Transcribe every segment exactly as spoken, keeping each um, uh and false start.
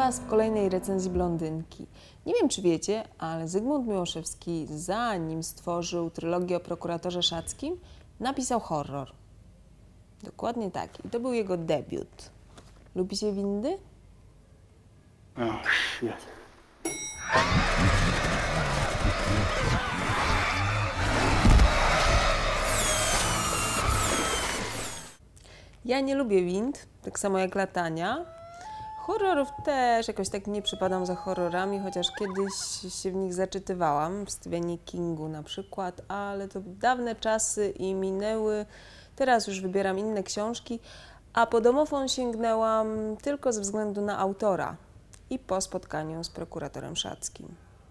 Was w kolejnej recenzji Blondynki. Nie wiem, czy wiecie, ale Zygmunt Miłoszewski, zanim stworzył trylogię o prokuratorze Szackim, napisał horror. Dokładnie tak. I to był jego debiut. Lubicie windy? Oh, shit. Ja nie lubię wind, tak samo jak latania. Horrorów też jakoś tak nie przypadam za horrorami, chociaż kiedyś się w nich zaczytywałam, w Stephenie Kingu na przykład, ale to dawne czasy i minęły. Teraz już wybieram inne książki, a po domofon sięgnęłam tylko ze względu na autora i po spotkaniu z prokuratorem Szackim.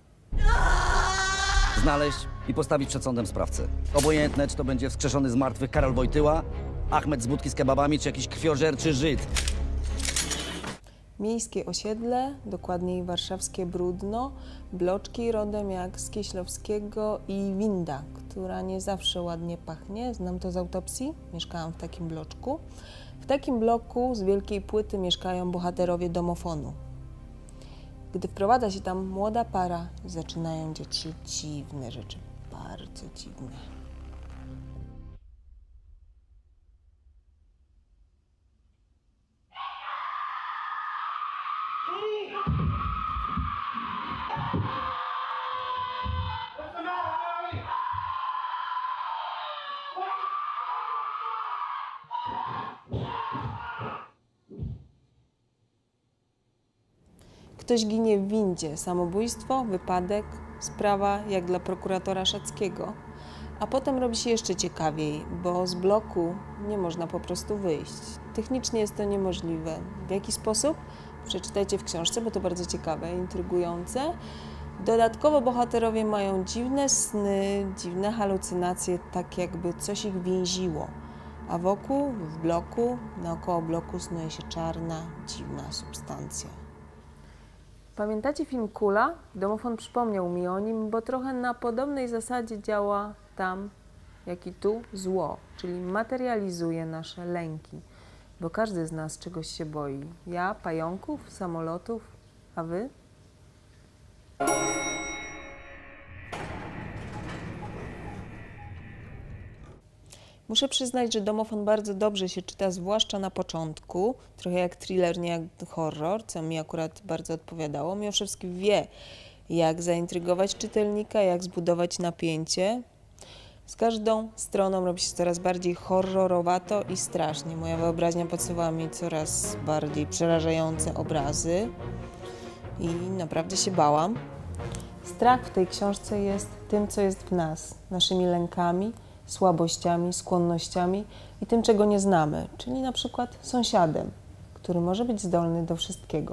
Znaleźć i postawić przed sądem sprawcę. Obojętne, czy to będzie wskrzeszony z martwych Karol Wojtyła, Achmed z budki z kebabami, czy jakiś krwiożerczy Żyd. Miejskie osiedle, dokładniej warszawskie Brudno, bloczki rodem jak z Kieślowskiego i winda, która nie zawsze ładnie pachnie. Znam to z autopsji, mieszkałam w takim bloczku. W takim bloku z wielkiej płyty mieszkają bohaterowie domofonu. Gdy wprowadza się tam młoda para, zaczynają dziać się dziwne rzeczy, bardzo dziwne. Ktoś ginie w windzie, samobójstwo, wypadek, sprawa jak dla prokuratora Szackiego. A potem robi się jeszcze ciekawiej, bo z bloku nie można po prostu wyjść. Technicznie jest to niemożliwe. W jaki sposób? Przeczytajcie w książce, bo to bardzo ciekawe, intrygujące. Dodatkowo bohaterowie mają dziwne sny, dziwne halucynacje, tak jakby coś ich więziło. A wokół, w bloku, naokoło bloku snuje się czarna, dziwna substancja. Pamiętacie film Kula? Domofon przypomniał mi o nim, bo trochę na podobnej zasadzie działa tam, jak i tu, zło, czyli materializuje nasze lęki, bo każdy z nas czegoś się boi. Ja pająków, samolotów, a wy? Muszę przyznać, że Domofon bardzo dobrze się czyta, zwłaszcza na początku. Trochę jak thriller, nie jak horror, co mi akurat bardzo odpowiadało. Miłoszewski wie, jak zaintrygować czytelnika, jak zbudować napięcie. Z każdą stroną robi się coraz bardziej horrorowato i strasznie. Moja wyobraźnia podsuwa mi coraz bardziej przerażające obrazy i naprawdę się bałam. Strach w tej książce jest tym, co jest w nas, naszymi lękami, słabościami, skłonnościami i tym, czego nie znamy, czyli na przykład sąsiadem, który może być zdolny do wszystkiego.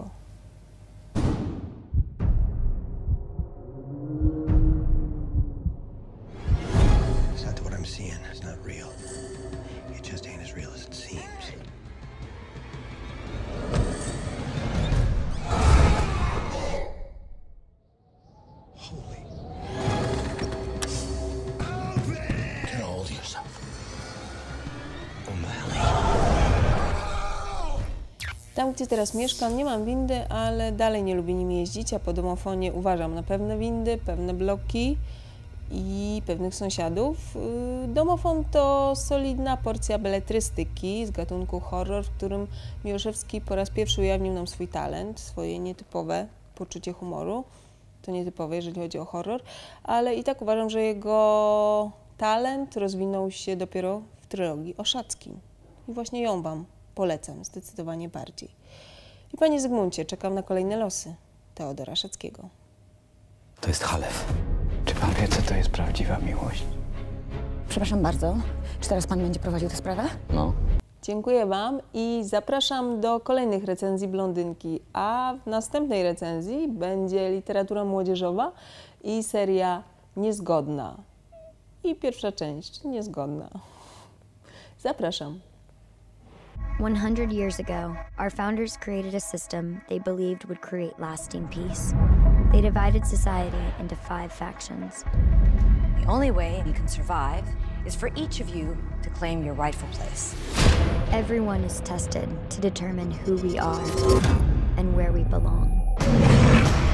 Tam, gdzie teraz mieszkam, nie mam windy, ale dalej nie lubię nim jeździć, a po domofonie uważam na pewne windy, pewne bloki i pewnych sąsiadów. Domofon to solidna porcja beletrystyki z gatunku horror, w którym Miłoszewski po raz pierwszy ujawnił nam swój talent, swoje nietypowe poczucie humoru. To nietypowe, jeżeli chodzi o horror, ale i tak uważam, że jego talent rozwinął się dopiero w trylogii o Szackim. I właśnie ją wam polecam zdecydowanie bardziej. I panie Zygmuncie, czekam na kolejne losy Teodora Szackiego. To jest Halef. Czy pan wie, co to jest prawdziwa miłość? Przepraszam bardzo. Czy teraz pan będzie prowadził tę sprawę? No. Dziękuję wam i zapraszam do kolejnych recenzji Blondynki, a w następnej recenzji będzie literatura młodzieżowa i seria Niezgodna. I pierwsza część Niezgodna. Zapraszam. one hundred years ago, our founders created a system they believed would create lasting peace. They divided society into five factions. The only way you can survive is for each of you to claim your rightful place. Everyone is tested to determine who we are and where we belong.